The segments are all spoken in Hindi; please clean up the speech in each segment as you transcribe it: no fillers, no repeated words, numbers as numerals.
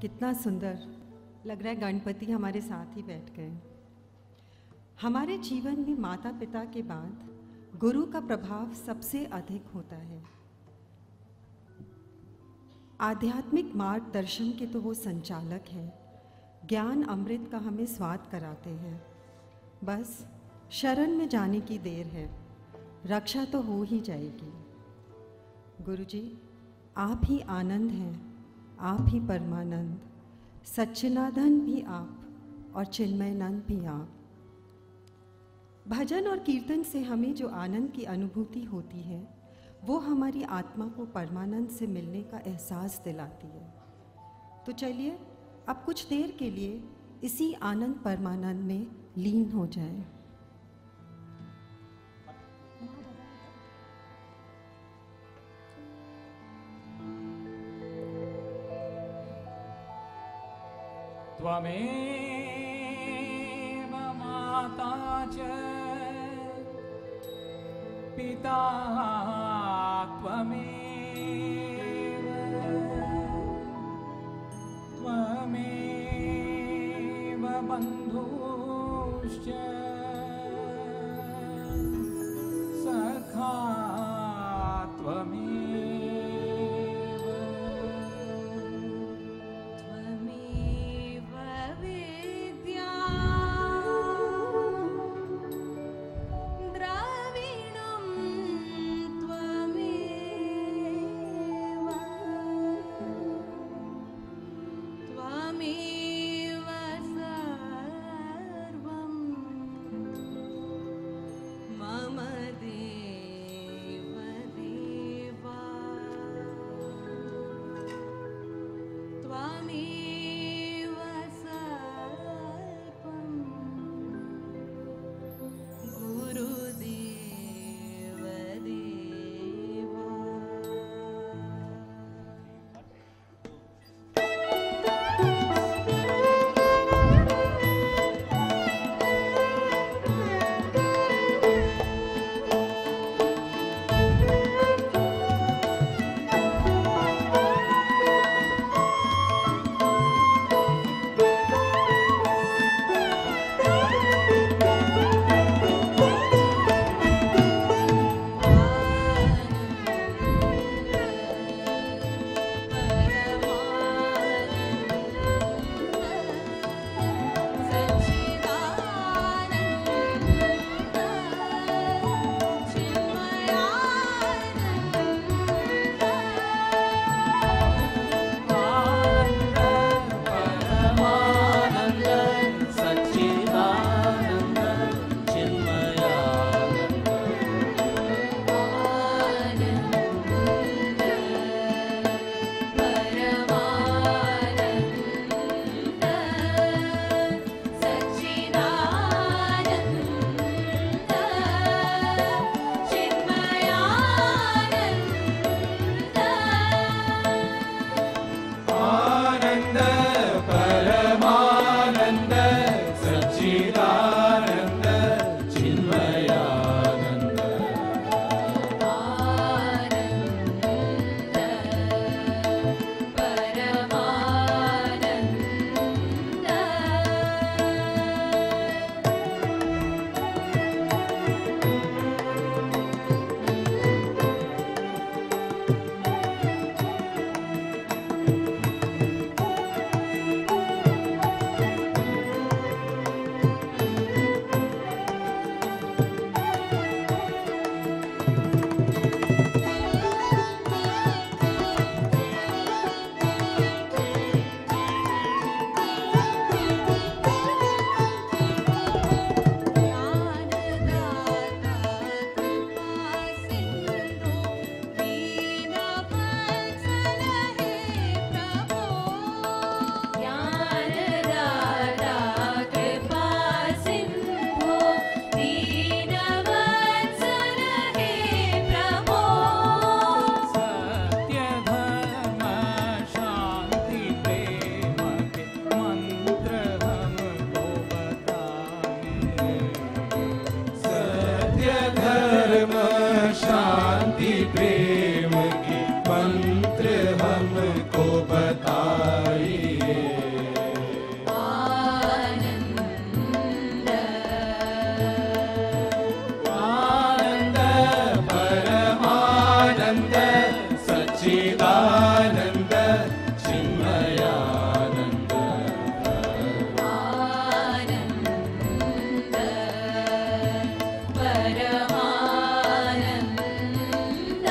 कितना सुंदर लग रहा है, गणपति हमारे साथ ही बैठ गए। हमारे जीवन में माता पिता के बाद गुरु का प्रभाव सबसे अधिक होता है। आध्यात्मिक मार्गदर्शन के तो वो संचालक हैं, ज्ञान अमृत का हमें स्वाद कराते हैं। बस शरण में जाने की देर है, रक्षा तो हो ही जाएगी। गुरुजी, आप ही आनंद हैं, आप ही परमानंद, सच्चिदानंद भी आप और चिन्मयानंद भी आप। भजन और कीर्तन से हमें जो आनंद की अनुभूति होती है वो हमारी आत्मा को परमानंद से मिलने का एहसास दिलाती है। तो चलिए अब कुछ देर के लिए इसी आनंद परमानंद में लीन हो जाएं। त्वमेव माता च पिता त्वमेव, त्वमेव बन्धुश्च सखा त्वमेव। सच्चिदानंद चिन्मयानंद आनंद परमानंद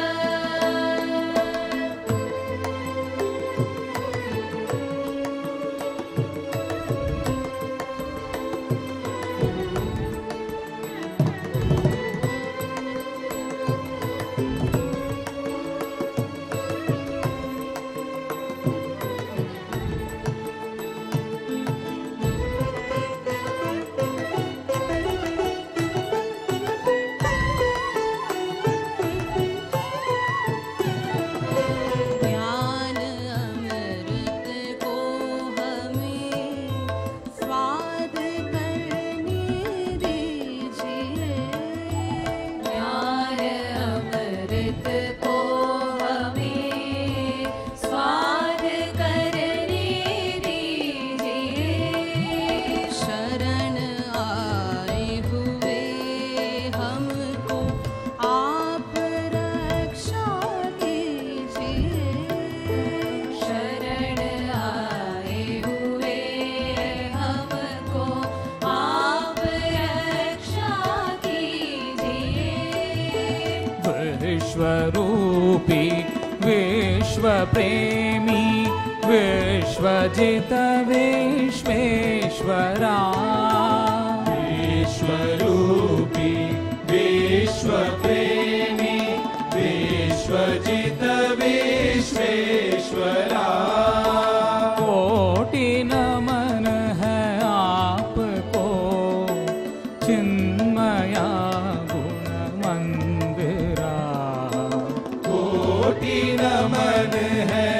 ज्ञान अमृत को हमें स्वाद करने दीजिए ज्ञान अमृत को हमें स्वाद करने दीजिए शरण आए हुए हमको आप रक्षा कीजिए शरण आए हुए हमको आप रक्षा कीजिए विश्वरूपी विश्व प्रेमी विश्वजित विश्वेश्वरा विश्वरूपी विश्व प्रेमी विश्वजित विश्वेश्वरा कोटि नमन है आपको चिन्मया गुण मंदिरा कोटि नमन है